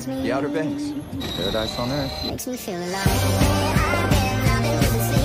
The Outer Banks. Paradise on Earth. Makes me feel alive.